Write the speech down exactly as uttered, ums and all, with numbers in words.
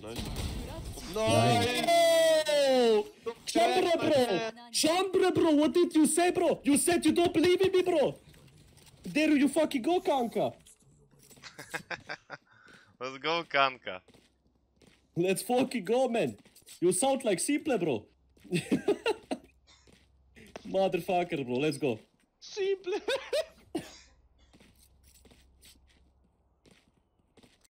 Nice. Nice! Oh! Chambre, bro! Chambre, bro! What did you say, bro? You said you don't believe in me, bro! There you fucking go, Kanka! Let's go, Kanka. Let's fucking go, man! You sound like S one M P L E, bro! Motherfucker, bro, let's go! S one M P L E!